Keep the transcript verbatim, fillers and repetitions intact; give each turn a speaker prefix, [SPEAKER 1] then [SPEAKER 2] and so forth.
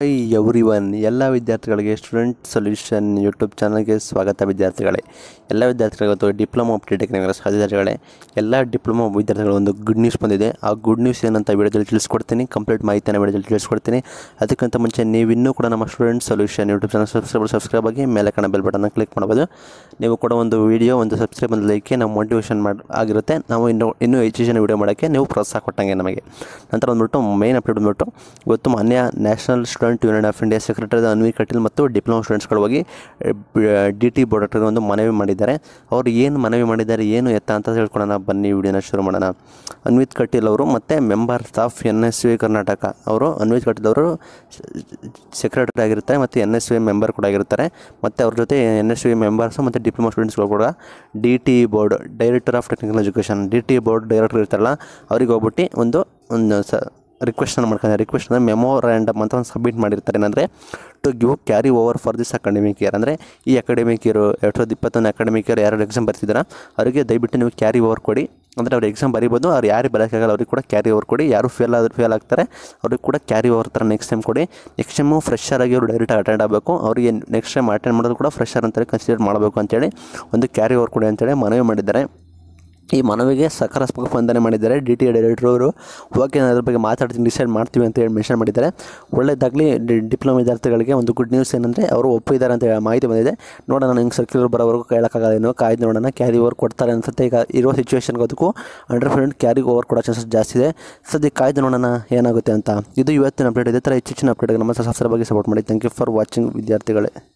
[SPEAKER 1] High everyone ಎಲ್ಲ ವಿದ್ಯಾರ್ಥಿಗಳಿಗೆ student solution YouTube ಚಾನಲ್ಗೆ ಸ್ವಾಗತ. ವಿದ್ಯಾರ್ಥಿಗಳೇ, ಎಲ್ಲ ವಿದ್ಯಾರ್ಥಿಗಳಿಗೆ ಇವತ್ತು ಡಿಪ್ಲೊಮಾ ಅಪ್ಡೇಟ್ ಸಾಧ್ಯತೆಗಳೇ ಎಲ್ಲ ಡಿಪ್ಲೊಮಾ ವಿದ್ಯಾರ್ಥಿಗಳು ಒಂದು ಗುಡ್ ನ್ಯೂಸ್ ಬಂದಿದೆ. ಆ ಗುಡ್ ನ್ಯೂಸ್ ಏನಂತ ವಿಡಿಯೋದಲ್ಲಿ ತಿಳಿಸ್ಕೊಡ್ತೀನಿ. ಕಂಪ್ಲೀಟ್ ಮಾಹಿತಿಯನ್ನು ವಿಡಿಯೋದಲ್ಲಿ ತಿಳಿಸ್ಕೊಡ್ತೀನಿ. ಅದಕ್ಕಿಂತ ಮುಂಚೆ ನೀವು ಇನ್ನೂ ಕೂಡ ನಮ್ಮ student solution YouTube channel subscribe subscribe ಆಗಿ ಮೇಲೆ ಕಾಣೋ ಬೆಲ್ ಬಟನ್ನ ಕ್ಲಿಕ್ ಮಾಡ್ಬೋದು. ನೀವು ಕೂಡ ಒಂದು ವೀಡಿಯೋ ಒಂದು ಸಬ್ಸ್ಕ್ರೈಬ್ ಒಂದು ಲೈಕ್ಗೆ ನಾವು ಮೋಟಿವೇಶನ್ ಮಾಡಿ ಆಗಿರುತ್ತೆ. ನಾವು ಇನ್ನೂ ಇನ್ನೂ ಹೆಚ್ಚು ಜನ ವೀಡಿಯೋ ಮಾಡೋಕ್ಕೆ ನೀವು ಪ್ರೋತ್ಸಾಹ ಕೊಟ್ಟಂಗೆ ನಮಗೆ. ನಂತರ ಬಂದ್ಬಿಟ್ಟು ಮೇನ್ ಅಪ್ಡೇಟ್ ಬಂದ್ಬಿಟ್ಟು ಇವತ್ತು ಮಾನ್ಯ national student union of India secretary Anvi Kateel ಮತ್ತು ಡಿಪ್ಲೊಮಾ ಸ್ಟೂಡೆಂಟ್ಸ್ಗಳು ಹೋಗಿ ಡಿ ಟಿ ಬೋರ್ಡ್ ಹತ್ರ ಒಂದು ಮನವಿ ಮಾಡಿದ್ದಾರೆ. ಅವರು ಏನು ಮನವಿ ಮಾಡಿದ್ದಾರೆ, ಏನು ಎತ್ತ ಅಂತ ತಿಳ್ಕೊಳ್ಳೋಣ ಬನ್ನಿ, ವಿಡಿಯೋನ ಶುರು ಮಾಡೋಣ. ಅನ್ವಿತ್ ಕಟೀಲ್ ಅವರು ಮತ್ತು members of N S V Karnataka ಅವರು, ಅನ್ವಿತ್ ಕಟೀಲ್ ಅವರು ಸೆಕ್ರೆಟರಿ ಆಗಿರ್ತಾರೆ ಮತ್ತು ಎನ್ ಎಸ್ ವಿ ಮೆಂಬರ್ ಕೂಡ ಆಗಿರ್ತಾರೆ. ಮತ್ತು ಅವ್ರ ಜೊತೆ ಎನ್ ಎಸ್ ವಿ ಮೆಂಬರ್ಸು ಮತ್ತು ಡಿಪ್ಲೊಮಾ ಸ್ಟೂಡೆಂಟ್ಸ್ಗಳು ಕೂಡ D T board director of technical education D T board director ಇರ್ತಾರಲ್ಲ ಅವ್ರಿಗೆ ಹೋಗ್ಬಿಟ್ಟು ಒಂದು ಒಂದು ಸ ರಿಕ್ವೆಸ್ಟನ್ನು ಮಾಡ್ತಾರೆ. ರಿಕ್ವೆಸ್ಟ್ ಅಂದರೆ ಮೆಮೊರ್ಯಾಂಡಮ್ ಅಂತ ಒಂದು ಸಬ್ಮಿಟ್ ಮಾಡಿರ್ತಾರೆ. ಏನಂದರೆ to give carry over for this academic year, ಅಂದರೆ ಈ ಅಕಾಡೆಮಿಕ್ ಇಯರ್ ಎರಡು ಸಾವಿರದ ಇಪ್ಪತ್ತೊಂದು ಅಕಾಡೆಮಿಕ್ ಇಯರ್ ಯಾರು ಎಕ್ಸಾಮ್ ಬರ್ತಿದ್ದಾರೆ ಅವರಿಗೆ ದಯವಿಟ್ಟು ನೀವು ಕ್ಯಾರಿ ಓವರ್ ಕೊಡಿ. ಅಂದರೆ ಅವ್ರು ಎಕ್ಸಾಮ್ ಬರೀಬೋದು, ಅವ್ರು ಯಾರು ಬರೋಕ್ಕಾಗಲ್ಲ ಅವ್ರಿಗೆ ಕೂಡ ಕ್ಯಾರಿ ಓವರ್ ಕೊಡಿ. ಯಾರು ಫೇಲ್ ಆದರೂ ಫೇಲ್ ಆಗ್ತಾರೆ ಅವ್ರಿಗೆ ಕೂಡ ಕ್ಯಾರಿ ಓವರ್ ಥರ ನೆಕ್ಸ್ಟ್ ಟೈಮ್ ಕೊಡಿ. ನೆಕ್ಸ್ಟ್ ಟೈಮು ಫ್ರೆಶರ್ ಆಗಿ ಅವರು ಡೈರೆಕ್ಟಾಗಿ ಅಟೆಂಡ್ ಆಗಬೇಕು. ಅವರಿಗೆ ನೆಕ್ಸ್ಟ್ ಟೈಮ್ ಅಟೆಂಡ್ ಮಾಡೋದು ಕೂಡ ಫ್ರೆಶರ್ ಅಂತೇಳಿ ಕನ್ಸಿಡರ್ ಮಾಡಬೇಕು ಅಂತೇಳಿ ಒಂದು ಕ್ಯಾರಿ ಓವರ್ ಕೊಡಿ ಅಂತೇಳಿ ಮನವಿ ಮಾಡಿದ್ದಾರೆ. ಈ ಮನವಿಗೆ ಸಕಾರಾತ್ಮಕ ಸ್ಪಂದನೆ ಮಾಡಿದ್ದಾರೆ ಡಿ ಟಿ ಡೈರೆಕ್ಟರ್ ಅವರು. ಓಕೆ, ನಾನು ಅದ್ರ ಬಗ್ಗೆ ಮಾತಾಡ್ತೀನಿ, ಡಿಸೈಡ್ ಮಾಡ್ತೀವಿ ಅಂತ ಹೇಳಿ ಮೆನ್ಷನ್ ಮಾಡಿದ್ದಾರೆ. ಒಳ್ಳೆಯದಾಗಲಿ ಡಿಪ್ಲೊಮಾ ವಿದ್ಯಾರ್ಥಿಗಳಿಗೆ. ಒಂದು ಗುಡ್ ನ್ಯೂಸ್ ಏನಂದರೆ ಅವರು ಒಪ್ಪಿದ್ದಾರೆ ಅಂತ ಮಾಹಿತಿ ಬಂದಿದೆ. ನೋಡೋಣ, ನಂಗೆ ಸರ್ಕ್ಯುಲರ್ ಬರೋವರೆಗೂ ಕೇಳೋಕ್ಕಾಗಲ್ಲ, ಏನೋ ಕಾಯ್ದು ನೋಡೋಣ. ಕ್ಯಾರಿ ಓವರ್ ಕೊಡ್ತಾರೆ ಅನ್ಸುತ್ತೆ. ಈಗ ಇರೋ ಸಿಚುವೇಷನ್ಗೆ ಅದಕ್ಕೂ ಹಂಡ್ರೆಡ್ ಪರ್ಸೆಂಟ್ ಕ್ಯಾರಿ ಓವರ್ ಕೊಡೋ ಚಾನ್ಸಸ್ ಜಾಸ್ತಿ ಇದೆ. ಸದ್ಯ ಕಾಯ್ದು ನೋಡೋಣ ಏನಾಗುತ್ತೆ ಅಂತ. ಇದು ಇವತ್ತಿನ ಅಪ್ಡೇಟ್. ಇದೇ ಥರ ಹೆಚ್ಚಿನ ಅಪ್ಡೇಟ್ಗೆ ನಮ್ಮ ಸಬ್ಸ್ಕ್ರೈಬ್ ಆಗಿ ಸಪೋರ್ಟ್ ಮಾಡಿ. ಥ್ಯಾಂಕ್ ಯು ಫಾರ್ ವಾಚಿಂಗ್ ವಿದ್ಯಾರ್ಥಿಗಳೇ.